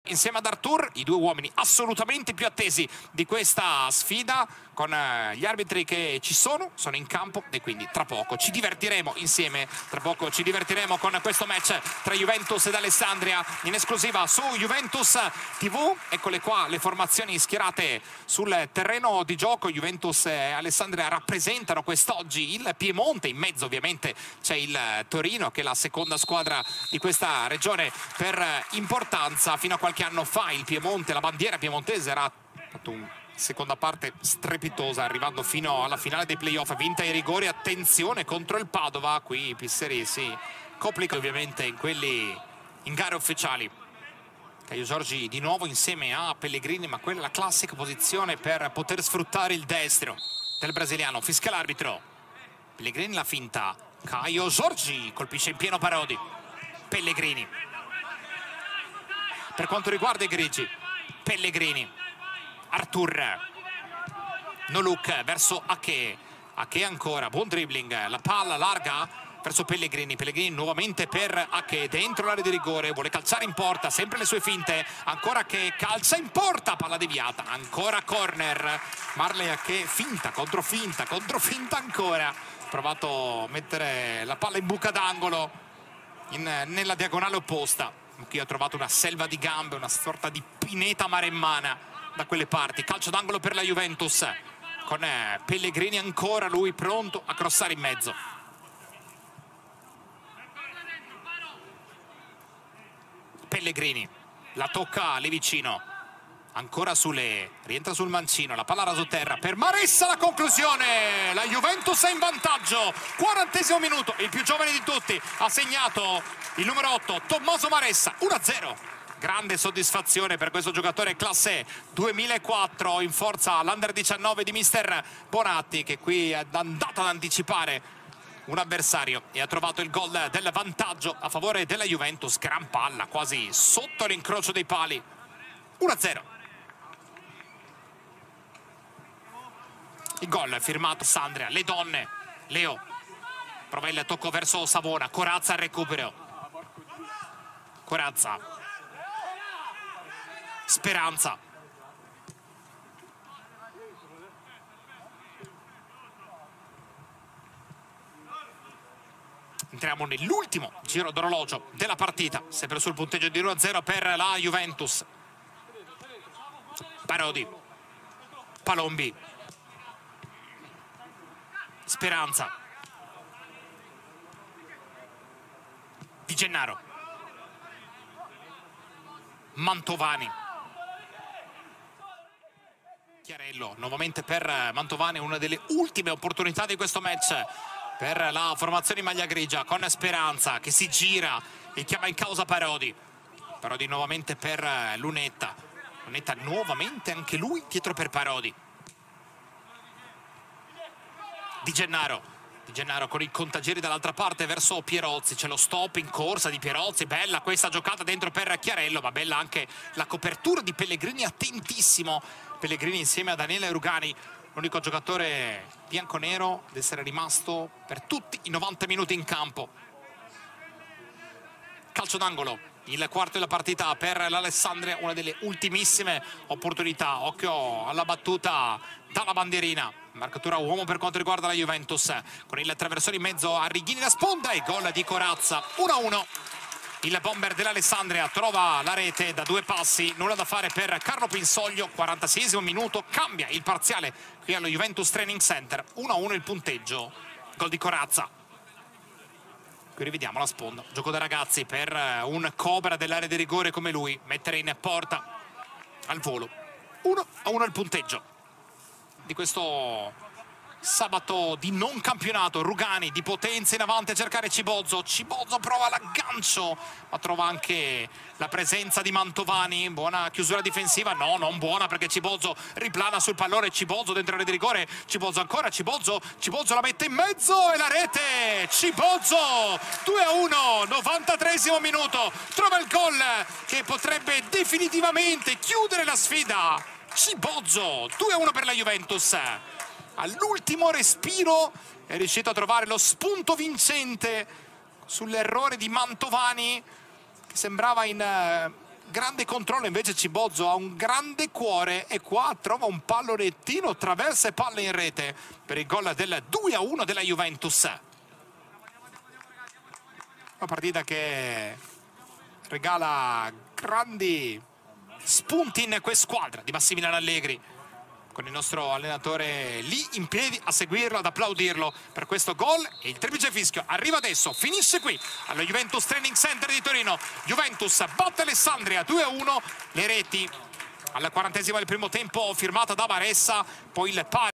Insieme ad Artur, i due uomini assolutamente più attesi di questa sfida, con gli arbitri che ci sono in campo e quindi tra poco ci divertiremo insieme, tra poco ci divertiremo con questo match tra Juventus ed Alessandria in esclusiva su Juventus TV. Eccole qua le formazioni schierate sul terreno di gioco. Juventus e Alessandria rappresentano quest'oggi il Piemonte, in mezzo ovviamente c'è il Torino che è la seconda squadra di questa regione per importanza. Fino a qualche anno fa il Piemonte, la bandiera piemontese era una seconda parte strepitosa, arrivando fino alla finale dei playoff, vinta ai rigori. Attenzione contro il Padova, qui Pisseri si complica ovviamente in gare ufficiali. Caio Giorgi di nuovo insieme a Pellegrini, ma quella è la classica posizione per poter sfruttare il destro del brasiliano. Fischia l'arbitro, Pellegrini la finta, Caio Giorgi colpisce in pieno Parodi. Pellegrini, per quanto riguarda i grigi, Pellegrini, Artur, no look verso Ake ancora, buon dribbling, la palla larga verso Pellegrini, Pellegrini nuovamente per Ake, dentro l'area di rigore, vuole calciare in porta, sempre le sue finte, ancora che calcia in porta, palla deviata, ancora corner, Marley Ake, finta ancora, provato a mettere la palla in buca d'angolo nella diagonale opposta. Qui ho trovato una selva di gambe, una sorta di pineta maremmana da quelle parti. Calcio d'angolo per la Juventus con Pellegrini ancora, lui pronto a crossare in mezzo. Pellegrini la tocca lì vicino, ancora Sule, rientra sul mancino, la palla rasoterra per Maressa, la conclusione, la Juventus è in vantaggio. 40° minuto, il più giovane di tutti ha segnato il numero 8 Tommaso Maressa, 1-0. Grande soddisfazione per questo giocatore classe 2004 in forza all'Under 19 di mister Bonatti, che qui è andato ad anticipare un avversario e ha trovato il gol del vantaggio a favore della Juventus. Gran palla quasi sotto l'incrocio dei pali, 1-0. Il gol firmato Sandria, le donne, Leo prova il tocco verso Savona, Corazza al recupero, Corazza, Speranza, entriamo nell'ultimo giro d'orologio della partita, sempre sul punteggio di 1-0 per la Juventus. Parodi, Palombi, Speranza, Di Gennaro, Mantovani, Chiarello, nuovamente per Mantovani, una delle ultime opportunità di questo match per la formazione in maglia grigia, con Speranza che si gira e chiama in causa Parodi. Parodi nuovamente per Lunetta, Lunetta nuovamente anche lui dietro per Parodi. Di Gennaro, Di Gennaro con i contagieri dall'altra parte verso Pierozzi, c'è lo stop in corsa di Pierozzi, bella questa giocata dentro per Chiarello, ma bella anche la copertura di Pellegrini, attentissimo Pellegrini insieme a Daniele Rugani, l'unico giocatore bianconero ad essere rimasto per tutti i 90 minuti in campo. Calcio d'angolo, il quarto della partita per l'Alessandria, una delle ultimissime opportunità. Occhio alla battuta dalla bandierina, marcatura uomo per quanto riguarda la Juventus, con il traversone in mezzo a Righini la sponda e gol di Corazza, 1-1. Il bomber dell'Alessandria trova la rete da 2 passi, nulla da fare per Carlo Pinsoglio. 46° minuto, cambia il parziale qui allo Juventus Training Center, 1-1 il punteggio, gol di Corazza. Qui rivediamo la sponda, gioco da ragazzi per un cobra dell'area di rigore come lui, mettere in porta al volo. 1-1 il punteggio di questo sabato di non campionato. Rugani di potenza in avanti a cercare Cibozzo, Cibozzo prova l'aggancio ma trova anche la presenza di Mantovani. Buona chiusura difensiva, no, non buona, perché Cibozzo riplana sul pallone, Cibozzo dentro l'area di rigore, Cibozzo ancora, Cibozzo la mette in mezzo e la rete, Cibozzo 2-1, 93° minuto, trova il gol che potrebbe definitivamente chiudere la sfida. Cibozzo 2-1 per la Juventus. All'ultimo respiro è riuscito a trovare lo spunto vincente sull'errore di Mantovani, che sembrava in grande controllo, invece Cibozzo ha un grande cuore e qua trova un pallonettino, traversa e palla in rete per il gol del 2-1 della Juventus. Una partita che regala grandi spunti in questa squadra di Massimiliano Allegri, con il nostro allenatore lì in piedi a seguirlo, ad applaudirlo per questo gol. E il triplice fischio arriva adesso, finisce qui allo Juventus Training Center di Torino. Juventus batte Alessandria 2-1, le reti al 40° del primo tempo firmata da Baressa, poi il pari